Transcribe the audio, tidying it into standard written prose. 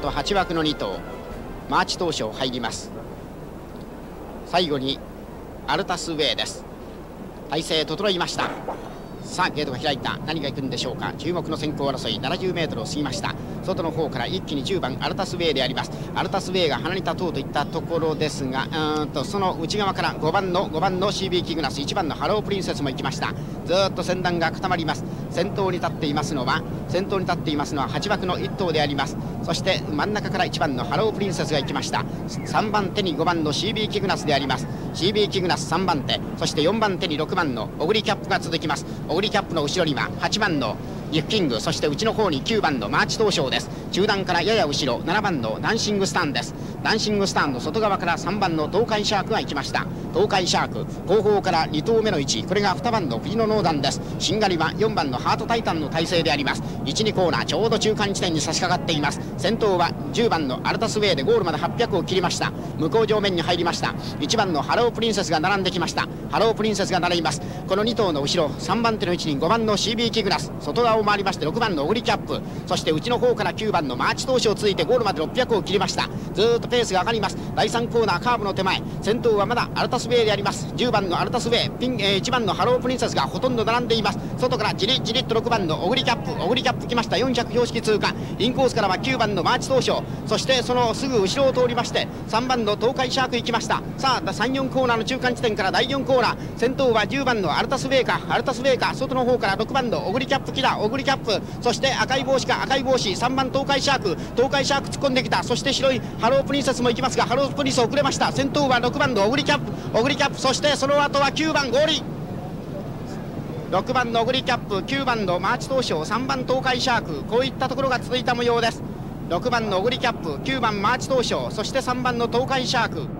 後8枠の2頭マーチ当初入ります。最後にアルタスウェイです。体勢整いました。さあゲートが開いた。何が行くんでしょうか。注目の先行争い 70m を過ぎました。外の方から一気に10番アルタスウェイであります。アルタスウェイが鼻に立とうといったところですが、その内側から5番のCB キグナス、1番のハロープリンセスも行きました。ずっと先団が固まります。先頭に立っていますのは8枠の1頭であります。そして真ん中から1番のハロープリンセスが行きました。3番手に5番の CB キグナスであります。CB キグナス3番手、そして4番手に6番のオグリキャップが続きます。オグリキャップの後ろには8番のギフキング、そして内の方に9番のマーチ東証です。中段からやや後ろ7番のダンシングスタンです。ダンシングスタンの外側から3番の東海シャークが行きました。東海シャーク後方から2頭目の位置、これが2番の藤野ノーダンです。しんがりは4番のハートタイタンの体勢であります。1、2コーナーちょうど中間地点に差し掛かっています。先頭は10番のアルタスウェイでゴールまで800を切りました。向こう上面に入りました。1番のハロープリンセスが並んできました。ハロープリンセスが並びます。この2頭の後ろ3番手の位置に5番の CB キグナス、外側を回りまして6番のオグリキャップ、そして内の方から9番のマーチ投手を続いてゴールまで600を切りました。ずーっとペースが上がります。第3コーナーカーブの手前、先頭はまだアルタスウェイであります。10番のアルタスウェイ、1番のハロープリンセスがほとんど並んでいます。外からじりじりっと6番のオグリキャップ来ました。400標識通過、インコースからは9番のマーチ投手、そしてそのすぐ後ろを通りまして3番の東海シャーク行きました。さあ3、4コーナーの中間地点から第4コーナー、先頭は10番のアルタスウェイか、外の方から6番のオグリキャップ来た。オグリキャップ、そして赤い帽子、3番東海シャーク突っ込んできた。そして白いハロープリンセスも行きますが、ハロープリンセス遅れました。先頭は6番のオグリキャップ、そしてその後は9番ゴール、6番のオグリキャップ、9番のマーチ東証、3番東海シャーク、こういったところが続いた模様です。6番のオグリキャップ、9番マーチ東証、そして3番の東海シャーク。